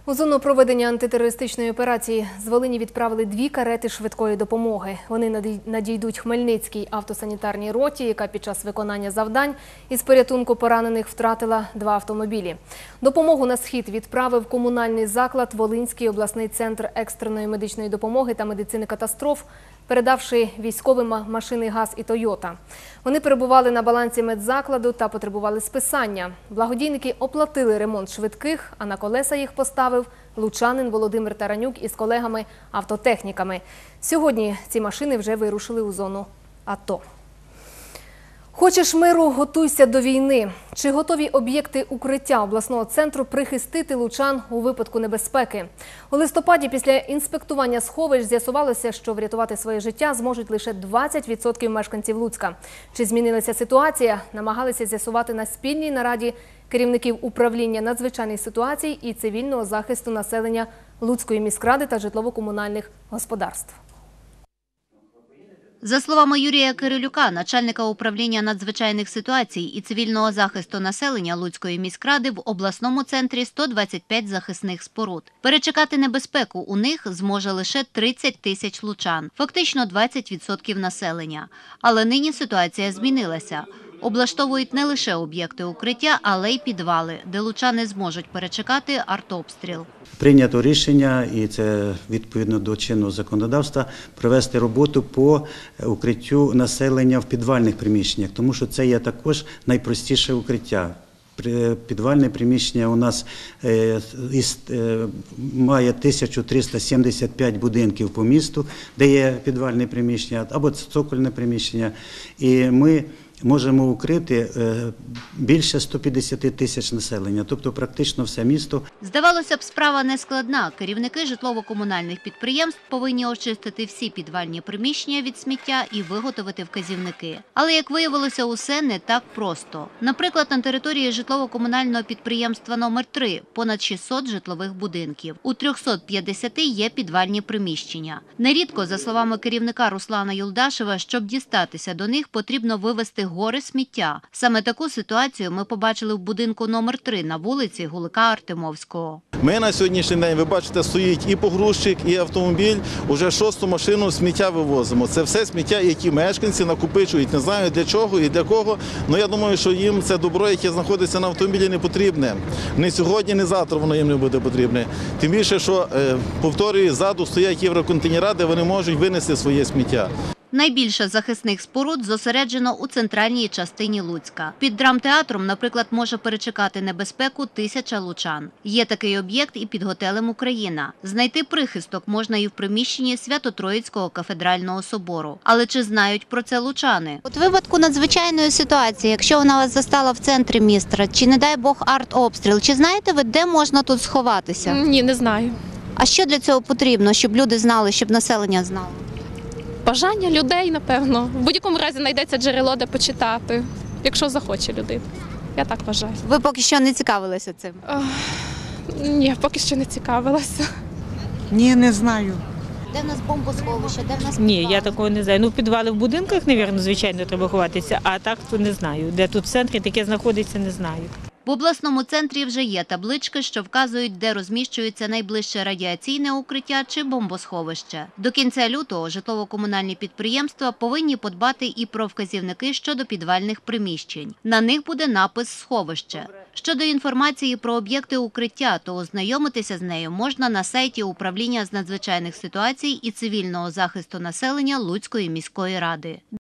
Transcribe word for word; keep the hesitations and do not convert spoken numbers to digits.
У зону проведення антитерористичної операції з Волині відправили дві карети швидкої допомоги. Вони надійдуть Хмельницькій автосанітарній роті, яка під час виконання завдань із порятунку поранених втратила два автомобілі. Допомогу на схід відправив комунальний заклад Волинський обласний центр екстреної медичної допомоги та медицини катастроф, передавши військовим машини ГАЗ і Тойота. Вони перебували на балансі медзакладу та потребували списання. Благодійники оплатили ремонт швидких, а на колеса їх поставив лучанин Володимир Таранюк із колегами-автотехніками. Сьогодні ці машини вже вирушили у зону АТО. Хочеш миру – готуйся до війни. Чи готові об'єкти укриття обласного центру прихистити лучан у випадку небезпеки? У листопаді після інспектування сховищ з'ясувалося, що врятувати своє життя зможуть лише двадцять відсотків мешканців Луцька. Чи змінилася ситуація? Намагалися з'ясувати на спільній нараді керівників управління надзвичайних ситуацій і цивільного захисту населення Луцької міськради та житлово-комунальних господарств. За словами Юрія Кирилюка, начальника управління надзвичайних ситуацій і цивільного захисту населення Луцької міськради, в обласному центрі сто двадцять п'ять захисних споруд. Перечекати небезпеку у них зможе лише тридцять тисяч лучан, фактично двадцять відсотків населення. Але нині ситуація змінилася. Облаштовують не лише об'єкти укриття, але й підвали, де лучани зможуть перечекати артобстріл. Прийнято рішення, і це відповідно до чинного законодавства, провести роботу по укриттю населення в підвальних приміщеннях, тому що це є також найпростіше укриття. Підвальне приміщення у нас має тисячу триста сімдесят п'ять будинків по місту, де є підвальне приміщення або цокольне приміщення, і ми можемо укрити більше ста п'ятдесяти тисяч населення, тобто практично все місто. Здавалося б, справа не складна. Керівники житлово-комунальних підприємств повинні очистити всі підвальні приміщення від сміття і виготовити вказівники. Але, як виявилося, усе не так просто. Наприклад, на території житлово-комунального підприємства номер три понад шістсот житлових будинків. У трьохсот п'ятдесяти є підвальні приміщення. Нерідко, за словами керівника Руслана Юлдашева, щоб дістатися до них, потрібно вивезти гори сміття. Саме таку ситуацію ми побачили в будинку номер три на вулиці Гулика Артемовського. Ми на сьогоднішній день, ви бачите, стоїть і погрузчик, і автомобіль, уже шосту машину сміття вивозимо. Це все сміття, які мешканці накопичують. Не знаю для чого і для кого, але я думаю, що їм це добро, яке знаходиться на автомобілі, не потрібне. Не сьогодні, не завтра воно їм не буде потрібне. Тим більше, що, повторюю, ззаду стоять євроконтейнери, де вони можуть винести своє сміття. Найбільше захисних споруд зосереджено у центральній частині Луцька. Під драмтеатром, наприклад, може перечекати небезпеку тисяча лучан. Є такий об'єкт і під готелем «Україна». Знайти прихисток можна і в приміщенні Свято-Троїцького кафедрального собору. Але чи знають про це лучани? От в випадку надзвичайної ситуації, якщо вона вас застала в центрі міста, чи, не дай Бог, артобстріл, чи знаєте ви, де можна тут сховатися? Ні, не знаю. А що для цього потрібно, щоб люди знали, щоб населення знало? Бажання людей, напевно. В будь-якому разі знайдеться джерело, де почитати, якщо захоче людина. Я так вважаю. Ви поки що не цікавилися цим? Ох, ні, поки що не цікавилася. Ні, не знаю. Де в нас бомбосховище, де в нас Ні, підвали? я такого не знаю. Ну, в підвали в будинках, мабуть, звичайно, треба ховатися, а так то не знаю. Де тут в центрі таке знаходиться, не знаю. В обласному центрі вже є таблички, що вказують, де розміщується найближче радіаційне укриття чи бомбосховище. До кінця лютого житлово-комунальні підприємства повинні подбати і про вказівники щодо підвальних приміщень. На них буде напис «Сховище». Щодо інформації про об'єкти укриття, то ознайомитися з нею можна на сайті Управління з надзвичайних ситуацій і цивільного захисту населення Луцької міської ради.